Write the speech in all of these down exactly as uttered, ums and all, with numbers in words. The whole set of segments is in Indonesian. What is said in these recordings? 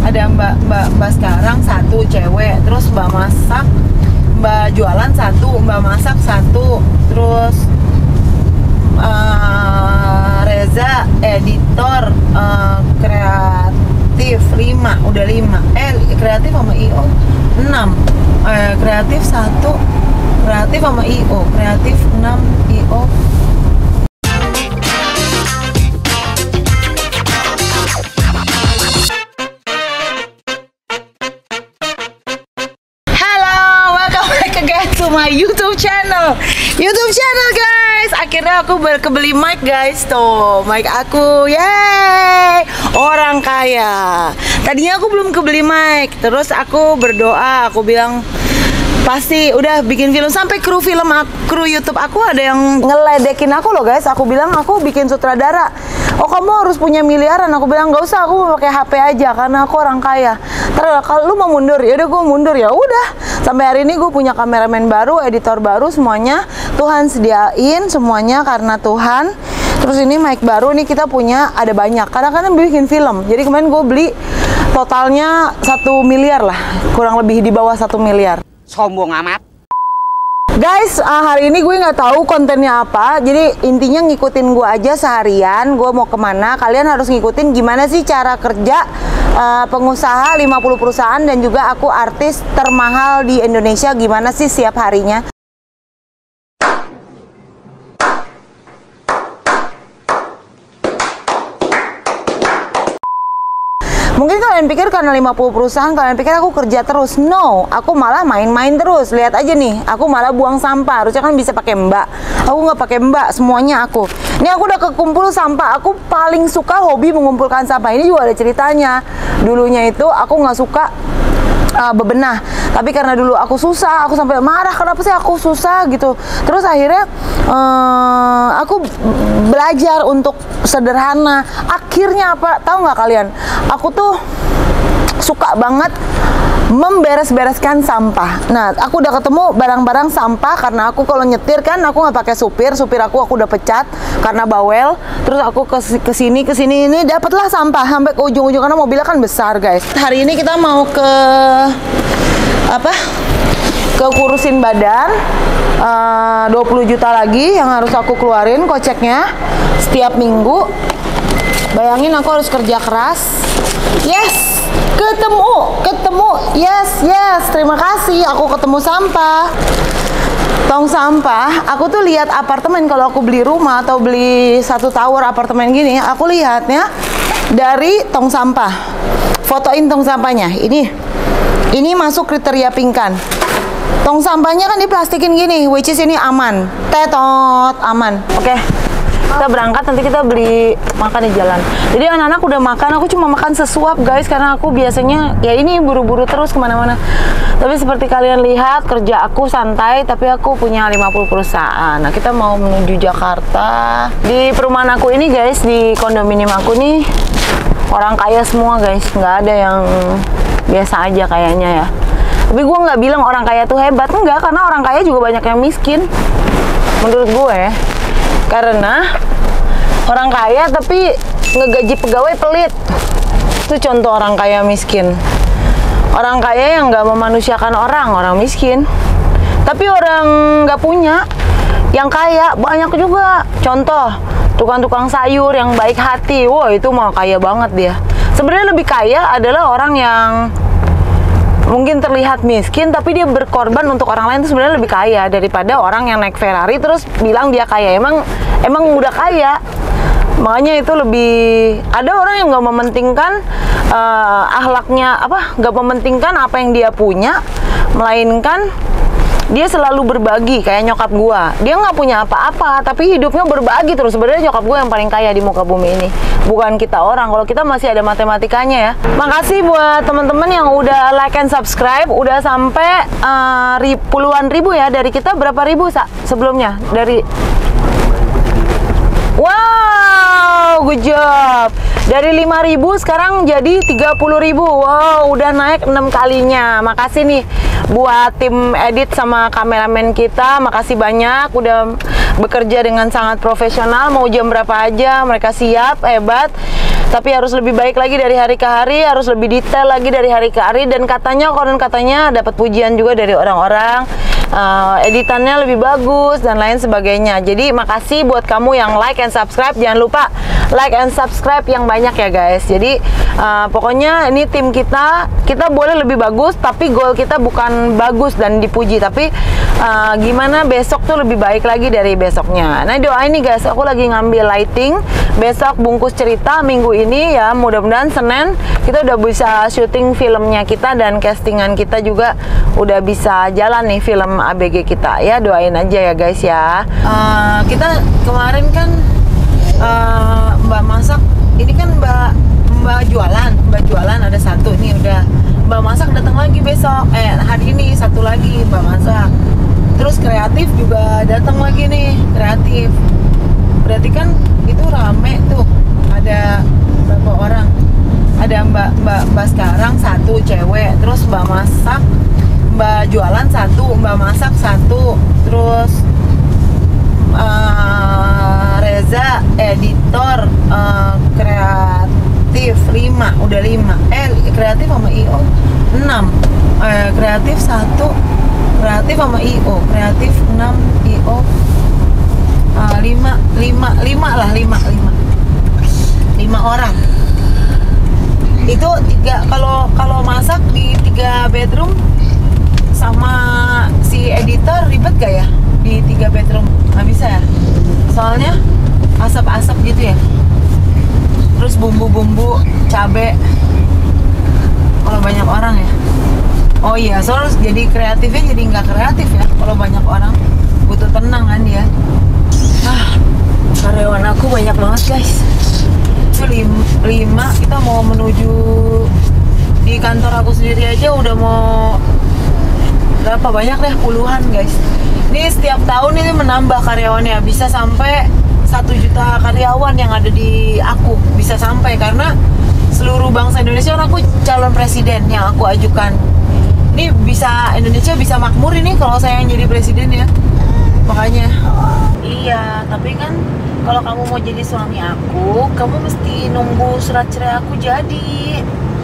ada mbak mbak mbak sekarang satu cewek, terus mbak masak, mbak jualan satu, mbak masak satu, terus uh, Reza editor, uh, kreatif lima, udah lima. Eh kreatif sama I O enam. Eh, kreatif satu, kreatif sama I O, kreatif enam, I O. My YouTube channel, YouTube channel guys. Akhirnya aku kebeli mic guys, tuh mic aku, yeay, orang kaya. Tadinya aku belum kebeli mic, terus aku berdoa, aku bilang pasti udah bikin film, sampai kru film, kru YouTube aku ada yang ngeledekin aku loh guys. Aku bilang aku bikin sutradara. Oh kamu harus punya miliaran. Aku bilang nggak usah, aku mau pakai H P aja karena aku orang kaya. Terus kalau lu mau mundur, ya udah gue mundur, ya udah. Sampai hari ini gue punya kameramen baru, editor baru, semuanya Tuhan sediain semuanya karena Tuhan. Terus ini mic baru nih kita punya, ada banyak. Kadang-kadang bikin film. Jadi kemarin gue beli totalnya satu miliar lah, kurang lebih di bawah satu miliar. Sombong amat. Guys, uh, hari ini gue nggak tahu kontennya apa. Jadi intinya ngikutin gue aja seharian. Gue mau kemana, kalian harus ngikutin gimana sih cara kerja uh, pengusaha lima puluh perusahaan. Dan juga aku artis termahal di Indonesia, gimana sih setiap harinya. Mungkin kalian pikir karena lima puluh perusahaan, kalian pikir aku kerja terus. No, aku malah main-main terus. Lihat aja nih, aku malah buang sampah. Harusnya kan bisa pakai mbak. Aku nggak pakai mbak, semuanya aku. Ini aku udah kekumpul sampah. Aku paling suka hobi mengumpulkan sampah. Ini juga ada ceritanya. Dulunya itu aku nggak suka uh, bebenah. Tapi karena dulu aku susah, aku sampai marah, kenapa sih aku susah gitu. Terus akhirnya uh, aku belajar untuk sederhana. Akhirnya apa? Tahu nggak kalian? Aku tuh suka banget memberes-bereskan sampah. Nah, aku udah ketemu barang-barang sampah karena aku kalau nyetir kan aku nggak pakai supir, supir aku aku udah pecat karena bawel. Terus aku ke kesini kesini ini dapatlah sampah sampai ke ujung-ujung karena mobilnya kan besar guys. Hari ini kita mau ke apa? Ke kurusin badan. uh, dua puluh juta lagi yang harus aku keluarin koceknya setiap minggu. Bayangin aku harus kerja keras. Yes, ketemu, ketemu, yes, yes, terima kasih. Aku ketemu sampah, tong sampah. Aku tuh lihat apartemen, kalau aku beli rumah atau beli satu tower apartemen gini, aku lihatnya dari tong sampah. Fotoin tong sampahnya. Ini, ini masuk kriteria pingkan. Tong sampahnya kan diplastikin gini, which is ini aman, tetot, aman. Oke. Okay. Kita berangkat, nanti kita beli makan di jalan. Jadi anak-anak udah makan, aku cuma makan sesuap guys, karena aku biasanya ya ini buru-buru terus kemana-mana. Tapi seperti kalian lihat, kerja aku santai, tapi aku punya lima puluh perusahaan. Nah, kita mau menuju Jakarta. Di perumahan aku ini guys, di kondominium aku nih orang kaya semua guys, nggak ada yang biasa aja kayaknya ya. Tapi gue nggak bilang orang kaya tuh hebat, enggak, karena orang kaya juga banyak yang miskin menurut gue. Karena orang kaya tapi ngegaji pegawai pelit. Itu contoh orang kaya miskin. Orang kaya yang nggak memanusiakan orang, orang miskin. Tapi orang nggak punya, yang kaya banyak juga. Contoh, tukang-tukang sayur yang baik hati. Wah, itu mah kaya banget dia. Sebenarnya lebih kaya adalah orang yang mungkin terlihat miskin tapi dia berkorban untuk orang lain, itu sebenarnya lebih kaya daripada orang yang naik Ferrari terus bilang dia kaya. Emang emang udah kaya, makanya itu lebih. Ada orang yang nggak mementingkan uh, akhlaknya, apa nggak mementingkan apa yang dia punya, melainkan dia selalu berbagi. Kayak nyokap gua, dia nggak punya apa-apa tapi hidupnya berbagi terus. Sebenarnya nyokap gua yang paling kaya di muka bumi ini, bukan kita orang. Kalau kita masih ada matematikanya ya. Makasih buat teman-teman yang udah like and subscribe, udah sampai uh, ri puluhan ribu ya. Dari kita berapa ribu Sa sebelumnya? Dari wow, good job. Dari lima ribu sekarang jadi tiga puluh ribu. Wow, udah naik enam kalinya. Makasih nih buat tim edit sama kameramen kita. Makasih banyak udah bekerja dengan sangat profesional. Mau jam berapa aja mereka siap, hebat. tapi harus lebih baik lagi dari hari ke hari, harus lebih detail lagi dari hari ke hari, dan katanya konon katanya dapat pujian juga dari orang-orang, uh, editannya lebih bagus dan lain sebagainya. Jadi makasih buat kamu yang like and subscribe, jangan lupa like and subscribe yang banyak ya guys. Jadi uh, pokoknya ini tim kita, kita boleh lebih bagus, tapi goal kita bukan bagus dan dipuji, tapi uh, gimana besok tuh lebih baik lagi dari besoknya. Nah doain nih guys, aku lagi ngambil lighting, besok bungkus cerita minggu ini ya, mudah-mudahan Senin kita udah bisa syuting filmnya kita dan castingan kita juga udah bisa jalan nih film A B G kita ya, doain aja ya guys ya. Uh, kita kemarin kan uh, Mbak masak, ini kan Mbak Mbak jualan, Mbak jualan ada satu nih udah, Mbak masak datang lagi besok, eh hari ini satu lagi Mbak masak. Terus kreatif juga datang lagi nih, kreatif. Berarti kan itu rame tuh, ada berapa orang? Ada Mbak Mbak Mbak sekarang satu cewek, terus Mbak masak, Mbak jualan satu, Mbak masak satu, terus uh, Reza editor, uh, kreatif lima, udah lima. Eh kreatif sama I O enam, eh, kreatif satu, kreatif sama I O, kreatif enam, I O uh, lima, lima, lima lah, lima, lima, lima orang. Itu tiga, kalau kalau masak di tiga bedroom sama si editor ribet gak ya di tiga bedroom? Nggak bisa ya, soalnya asap-asap gitu ya. Terus bumbu-bumbu, cabe, kalau banyak orang ya. Oh iya, soalnya jadi kreatifnya jadi nggak kreatif ya kalau banyak orang, butuh tenang kan dia. Ah, karyawan aku banyak banget guys. Itu lima, lima, kita mau menuju di kantor aku sendiri aja udah mau berapa banyak deh, puluhan guys. Ini setiap tahun ini menambah karyawannya, bisa sampai satu juta karyawan yang ada di aku, bisa sampai, karena seluruh bangsa Indonesia, aku calon presiden yang aku ajukan. Ini bisa, Indonesia bisa makmur ini kalau saya yang jadi presiden ya. Makanya iya, tapi kan kalau kamu mau jadi suami aku, kamu mesti nunggu surat cerai aku jadi.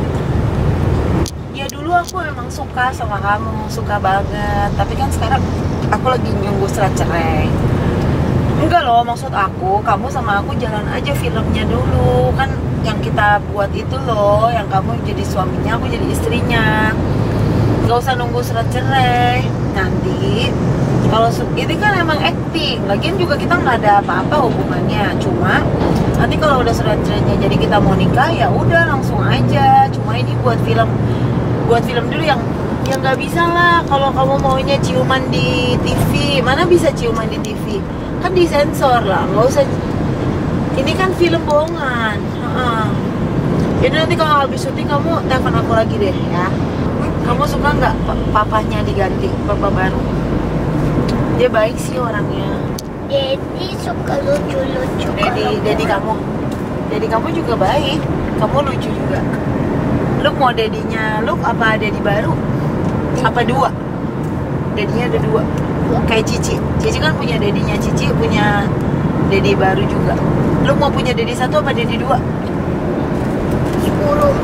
Ya dulu aku emang suka sama kamu, suka banget, tapi kan sekarang aku lagi nunggu surat cerai. Enggak loh, maksud aku, kamu sama aku jalan aja filmnya dulu. Kan yang kita buat itu loh, yang kamu jadi suaminya, aku jadi istrinya. Gak usah nunggu surat cerai. Nanti kalau ini kan emang acting, lagian juga kita nggak ada apa-apa hubungannya. Cuma nanti kalau udah surat cerainya jadi kita mau nikah, ya udah langsung aja. Cuma ini buat film, buat film dulu yang yang nggak bisa lah. Kalau kamu maunya ciuman di T V, mana bisa ciuman di T V? Kan disensor lah, nggak usah. Ini kan film bohongan. Uh-uh. Jadi nanti kalau habis syuting kamu telepon aku lagi deh ya. Kamu suka nggak papanya diganti, papa baru? Dia baik sih orangnya. Dedi suka lucu-lucu. Dedi, Dedi kamu, Dedi kamu juga baik. Kamu lucu juga. Lu mau Dedinya lu apa Dedi baru? Apa dua? Dedinya ada dua. Kayak Cici. Cici kan punya Dedinya, Cici punya Dedi baru juga. Lu mau punya Dedi satu apa Dedi dua? Sepuluh.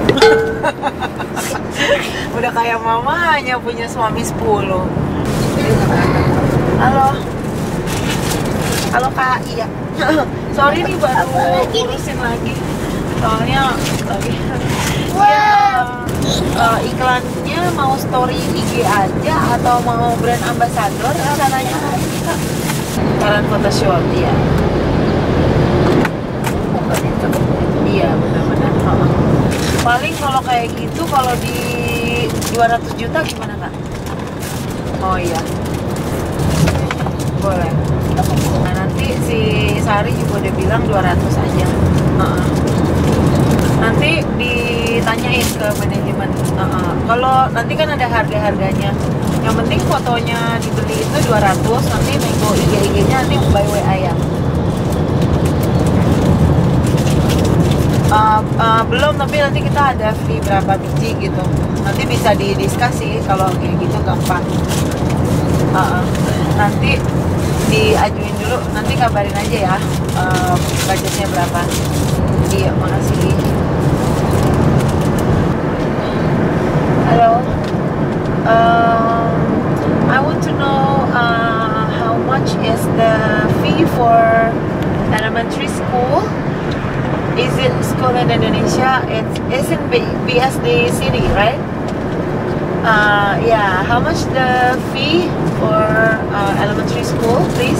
Udah kayak mamanya punya suami sepuluh. Halo. Halo Kak, iya. Sorry nih baru urusin lagi. Soalnya lagi ya, uh, iklannya mau story I G aja atau mau brand ambassador rencananya Karen photoshoot, iya. Iya, benar-benar. Paling kalau kayak gitu, kalau di dua ratus juta gimana Kak? Oh iya, boleh. Nah nanti si Sari juga udah bilang dua ratus aja. uh-uh. Nanti ditanyain ke manajemen. uh-uh. Kalau nanti kan ada harga-harganya, yang penting fotonya dibeli itu dua ratus, nanti nego I G I G-nya nanti by W A ya. Uh, uh, belum, tapi nanti kita ada free berapa biji gitu, nanti bisa didiskusi. Kalau kayak gitu gampang. uh, nanti diajuin dulu, nanti kabarin aja ya uh, budgetnya berapa. Iya, makasih. Halo, um, I want to know uh, how much is the fee for elementary school? Is it school in Indonesia? It's, it's in B S D City, right? Uh, yeah, how much the fee for uh, elementary school, please?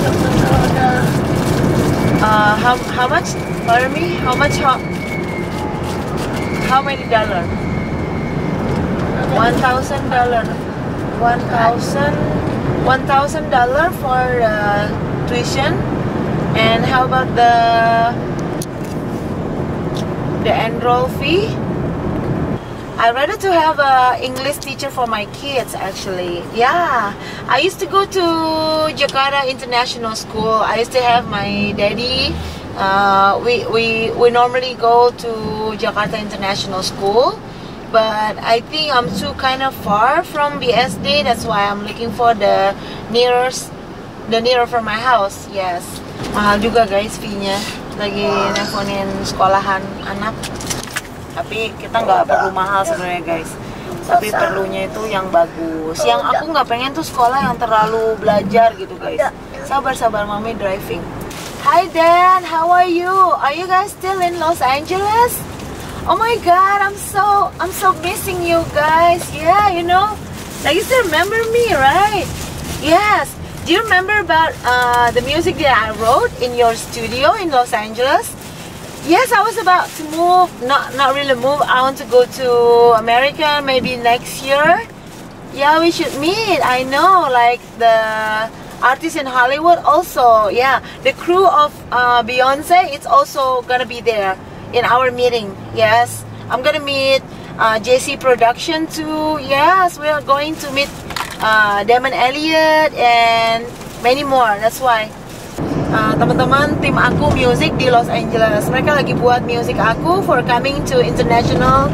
Uh, how how much? Pardon me. How much? How, how many dollar? One thousand dollar. One thousand. One thousand dollar for uh, tuition. And how about the the enroll fee? I'd rather to have a English teacher for my kids actually. Yeah, I used to go to Jakarta International School. I used to have my daddy. Uh, we, we, we normally go to Jakarta International School. But I think I'm too kind of far from B S D. That's why I'm looking for the nearest, the nearer from my house. Yes. Mahal juga guys fee-nya. Lagi nelfonin sekolahan anak. Tapi kita nggak perlu mahal sebenarnya guys, tapi perlunya itu yang bagus. Yang aku nggak pengen tuh sekolah yang terlalu belajar gitu guys. Sabar sabar, mami driving. Hi Dan, how are you? Are you guys still in Los Angeles? Oh my God, I'm so I'm so missing you guys. Yeah, you know, like you still remember me, right? Yes. Do you remember about uh, the music that I wrote in your studio in Los Angeles? Yes, I was about to move, not not really move. I want to go to America maybe next year. Yeah, we should meet. I know, like the artists in Hollywood also. Yeah, the crew of uh, Beyonce, it's also gonna be there in our meeting. Yes, I'm gonna meet uh, J C Production too. Yes, we are going to meet uh, Damon Elliott and many more. That's why. Uh, teman-teman tim aku music di Los Angeles, mereka lagi buat music aku for coming to international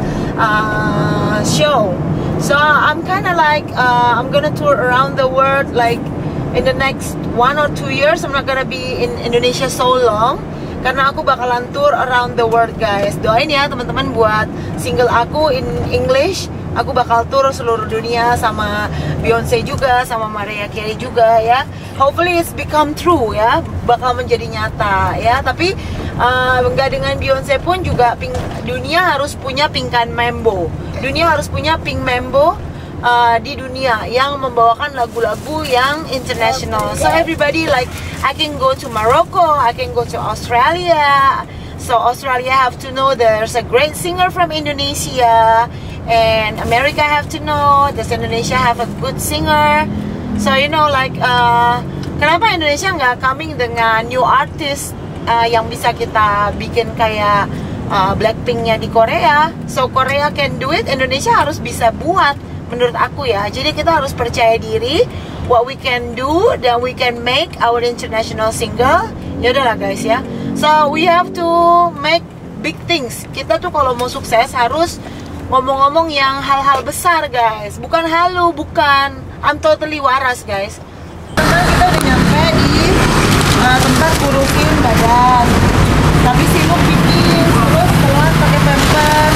uh, show. So I'm kind of like uh, I'm gonna tour around the world like in the next one or two years. I'm not gonna be in Indonesia so long karena aku bakalan tour around the world guys. Doain ya teman-teman buat single aku in English. Aku bakal tour seluruh dunia sama Beyonce juga, sama Mariah Carey juga ya. Hopefully it's become true ya, bakal menjadi nyata ya. Tapi uh, enggak dengan Beyonce pun juga pink, dunia harus punya Pinkan Mambo. Dunia harus punya Pink Mambo uh, di dunia yang membawakan lagu-lagu yang international. So everybody like I can go to Morocco, I can go to Australia. So Australia have to know there's a great singer from Indonesia. And America have to know does Indonesia have a good singer. So you know like uh, kenapa Indonesia nggak coming dengan new artist uh, yang bisa kita bikin kayak uh, Blackpinknya di Korea. So Korea can do it, Indonesia harus bisa buat menurut aku ya. Jadi kita harus percaya diri what we can do, dan we can make our international single. Ya udahlah guys ya. So we have to make big things. Kita tuh kalau mau sukses harus ngomong-ngomong yang hal-hal besar guys, bukan halu, bukan. I'm totally waras guys. Sekarang kita udah nyampe di uh, tempat kurusin badan, tapi sibuk pipis, terus telat pakai pampers.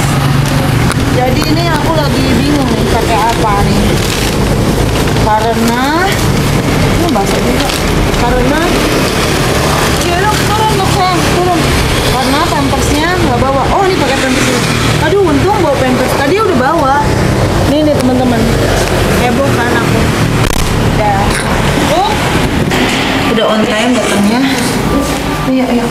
Jadi ini aku lagi bingung nih pakai apa nih, karena ini basah juga. Karena ya lu turun lu sayang, turun. Karena pampersnya nggak bawa. Oh ini pakai pampers ini. Aduh untung bawa pampers. Tadi udah bawa. Nih nih teman-teman. Heboh kan aku. Udah. Oh. Udah on time datangnya. Iya iya.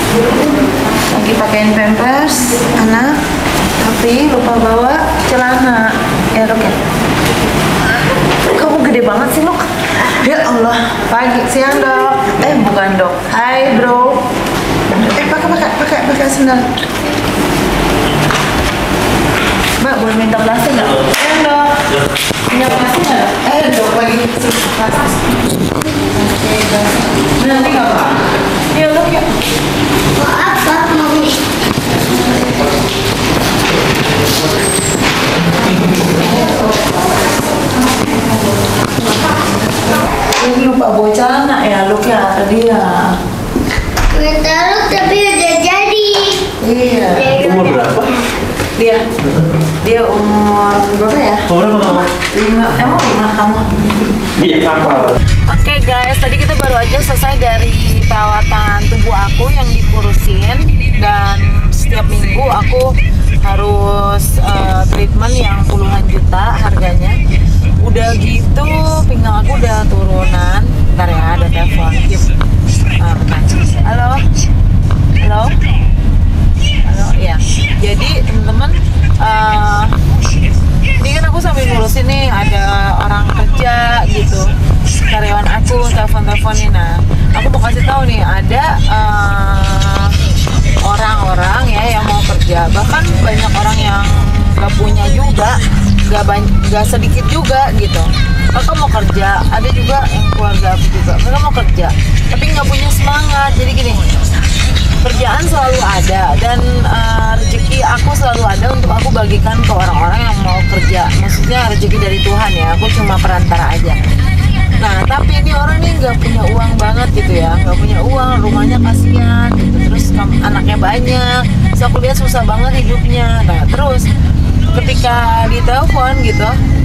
Lagi pakein pampers anak, tapi lupa bawa celana. Ya Luk ya. Kamu gede banget sih Luk. Ya Allah. Pagi siang dok. Eh bukan dok. Hai bro. Eh pakai pakai pakai pakai sendal. Mbak boleh minta plastik nggak? Eh dok. Punya plastik nggak? Eh dok lagi plastik. Oke guys. Nanti nggak apa? Yuk dok yuk. Maaf pak mami. Ini lupa bawa celana ya. Iya. Taruh tapi udah jadi. Iya. Umur berapa? Dia dia umur berapa ya? Umur berapa? Lima. Emang lima kamu? Iya, kapal. Oke guys, tadi kita baru aja selesai dari perawatan tubuh aku yang dikurusin, dan setiap minggu aku harus uh, treatment yang puluhan juta harganya. Udah gitu pinggang aku udah turunan. Bentar ya, ada telepon. Uh, Halo, halo, halo, ya. Jadi teman-teman, uh, ini kan aku sambil ngurusin nih, ada orang kerja gitu, karyawan aku telepon-teleponin. Nah, aku mau kasih tahu nih, ada uh, orang-orang ya yang mau kerja, bahkan banyak orang yang gak punya juga, gak banyak, gak sedikit juga gitu. Mereka mau kerja, ada juga yang keluarga aku juga, mereka mau kerja, tapi nggak punya semangat. Jadi gini, kerjaan selalu ada, dan uh, rezeki aku selalu ada untuk aku bagikan ke orang-orang yang mau kerja. Maksudnya rezeki dari Tuhan ya, aku cuma perantara aja. Nah, tapi ini orang nih nggak punya uang banget gitu ya, nggak punya uang, rumahnya kasihan gitu, terus anaknya banyak, so aku lihat susah banget hidupnya. Nah, terus ketika ditelepon gitu,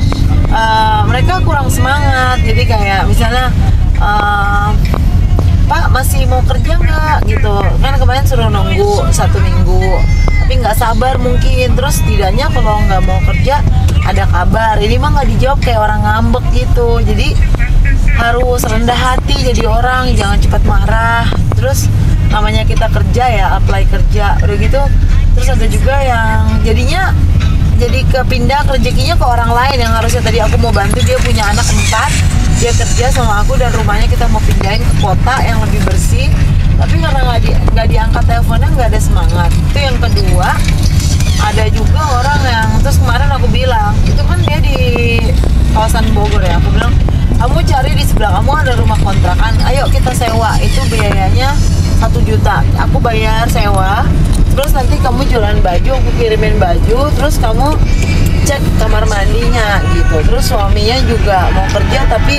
uh, mereka kurang semangat. Jadi kayak misalnya, uh, Pak masih mau kerja nggak gitu, kan kemarin suruh nunggu satu minggu, tapi nggak sabar mungkin. Terus setidaknya kalau nggak mau kerja ada kabar. Ini mah nggak dijawab, kayak orang ngambek gitu. Jadi harus rendah hati jadi orang, jangan cepat marah. Terus namanya kita kerja ya, apply kerja udah gitu. Terus ada juga yang jadinya jadi kepindah rezekinya ke orang lain yang harusnya tadi aku mau bantu. Dia punya anak empat, dia kerja sama aku, dan rumahnya kita mau pindahin ke kota yang lebih bersih, tapi karena nggak di, nggak diangkat teleponnya, nggak ada semangat. Itu yang kedua. Ada juga orang yang, terus kemarin aku bilang, itu kan dia di kawasan Bogor ya, aku bilang, kamu cari di sebelah kamu ada rumah kontrakan, ayo kita sewa, itu biayanya satu juta, aku bayar sewa, terus nanti kamu jualan baju, aku kirimin baju, terus kamu cek kamar mandinya gitu. Terus suaminya juga mau kerja, tapi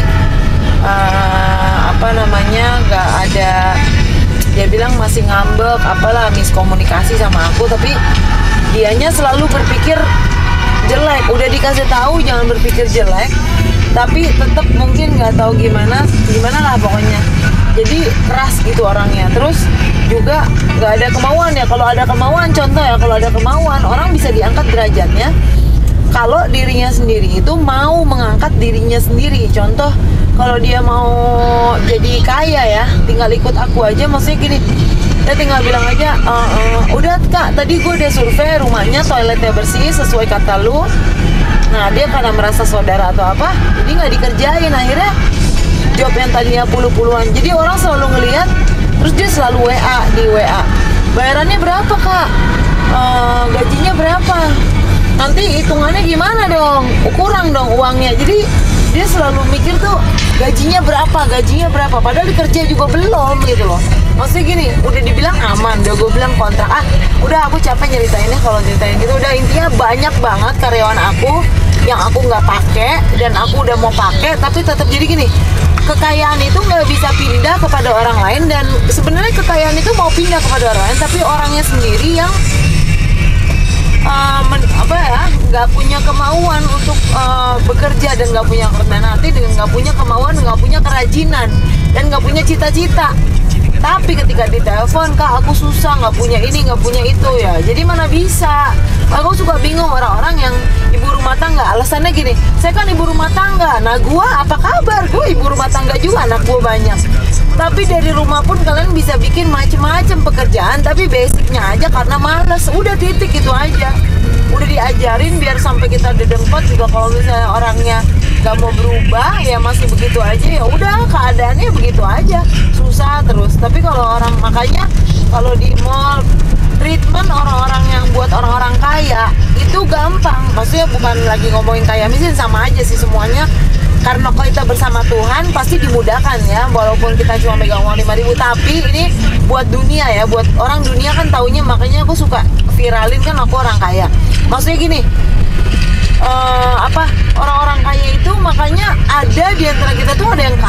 uh, apa namanya nggak ada, dia bilang masih ngambek, apalah miskomunikasi sama aku, tapi dianya selalu berpikir jelek. Udah dikasih tahu jangan berpikir jelek, tapi tetap mungkin nggak tahu gimana gimana lah pokoknya. Jadi keras gitu orangnya. Terus juga nggak ada kemauan ya. Kalau ada kemauan, contoh ya, kalau ada kemauan, orang bisa diangkat derajatnya kalau dirinya sendiri itu mau mengangkat dirinya sendiri. Contoh, kalau dia mau jadi kaya ya, tinggal ikut aku aja. Maksudnya gini, dia tinggal bilang aja, e, e, udah kak, tadi gue udah survei rumahnya, toiletnya bersih sesuai kata lu. Nah, dia karena merasa saudara atau apa, jadi nggak dikerjain. Akhirnya job yang tadinya puluh-puluhan, jadi orang selalu ngelihat. Terus dia selalu W A, di W A, bayarannya berapa kak, e, gajinya berapa, nanti hitungannya gimana dong, kurang dong uangnya. Jadi dia selalu mikir tuh gajinya berapa, gajinya berapa, padahal dikerja juga belum gitu loh. Maksudnya gini, udah dibilang aman, udah gue bilang kontrak, ah udah aku capek nyeritainnya kalau ceritain gitu. Udah, intinya banyak banget karyawan aku yang aku nggak pakai dan aku udah mau pakai, tapi tetap jadi gini, kekayaan itu nggak bisa pindah kepada orang lain. Dan sebenarnya kekayaan itu mau pindah kepada orang lain, tapi orangnya sendiri yang Uh, men, apa ya, nggak punya kemauan untuk uh, bekerja, dan nggak punya kerendahan hati, dan nggak punya kemauan, nggak punya kerajinan, dan nggak punya cita-cita. Tapi ketika ditelepon, kak aku susah, nggak punya ini, nggak punya itu ya, jadi mana bisa. Aku suka bingung orang-orang yang ibu rumah tangga, alasannya gini, saya kan ibu rumah tangga. Nah gua apa kabar, gua ibu rumah tangga juga, anak gua banyak. Tapi dari rumah pun kalian bisa bikin macem-macem pekerjaan, tapi basicnya aja karena males. Udah titik, itu aja. Udah diajarin biar sampai kita dedengkot juga, kalau misalnya orangnya gak mau berubah ya masih begitu aja, ya udah keadaannya begitu aja, susah terus. Tapi kalau orang, makanya kalau di mall treatment orang-orang yang buat orang-orang kaya itu gampang. Maksudnya bukan lagi ngomongin kaya miskin, sama aja sih semuanya. Karena kalau kita bersama Tuhan pasti dimudahkan ya, walaupun kita cuma megang uang lima ribu. Tapi ini buat dunia ya, buat orang dunia kan taunya. Makanya aku suka viralin kan aku orang kaya. Maksudnya gini, uh, apa orang-orang kaya itu, makanya ada di antara kita tuh ada yang kaya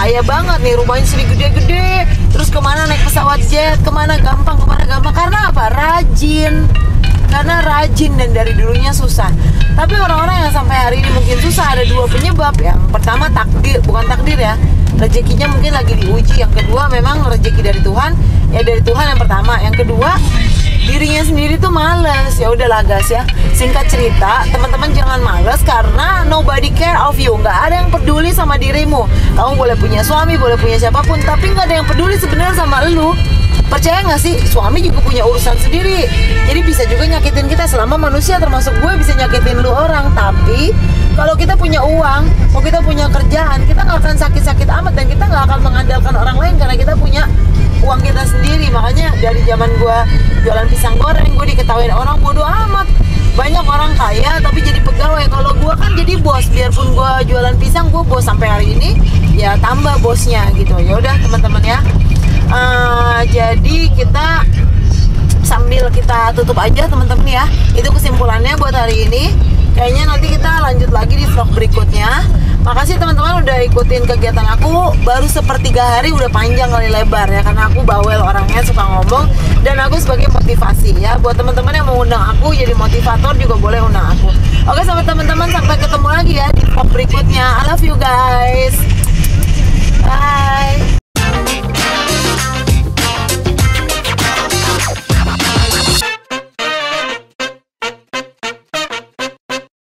kaya banget nih, rumahnya sering gede-gede, terus kemana naik pesawat jet, kemana gampang, kemana gampang. Karena apa? Rajin. Karena rajin dan dari dulunya susah. Tapi orang-orang yang sampai hari ini mungkin susah, ada dua penyebab. Yang pertama takdir, bukan takdir ya, rezekinya mungkin lagi diuji. Yang kedua memang rezeki dari Tuhan, ya dari Tuhan yang pertama. Yang kedua dirinya sendiri tuh males. Ya udahlah guys ya, singkat cerita, teman-teman jangan males karena nobody care of you. Nggak ada yang peduli sama dirimu. Kamu boleh punya suami, boleh punya siapapun, tapi nggak ada yang peduli sebenarnya sama lu. Percaya nggak sih, suami juga punya urusan sendiri. Jadi bisa juga nyakitin kita. Selama manusia termasuk gue bisa nyakitin lu orang. Tapi kalau kita punya uang, kalau kita punya kerjaan, kita nggak akan sakit-sakit amat. Dan kita nggak akan mengandalkan orang lain karena kita punya uang kita sendiri. Makanya dari zaman gue jualan pisang goreng, gue diketawain orang bodoh amat. Banyak orang kaya tapi jadi pegawai. Kalau gue kan jadi bos. Biarpun gue jualan pisang, gue bos sampai hari ini. Ya tambah bosnya gitu. Ya udah teman-teman ya. Uh, jadi kita sambil kita tutup aja teman-teman ya. Itu kesimpulannya buat hari ini. Kayaknya nanti kita lanjut lagi di vlog berikutnya. Makasih teman-teman udah ikutin kegiatan aku. Baru sepertiga hari udah panjang kali lebar ya, karena aku bawel orangnya, suka ngomong. Dan aku sebagai motivasi ya. Buat teman-teman yang mau undang aku jadi motivator juga boleh undang aku. Oke sampai teman-teman, sampai ketemu lagi ya di vlog berikutnya. I love you guys. Bye.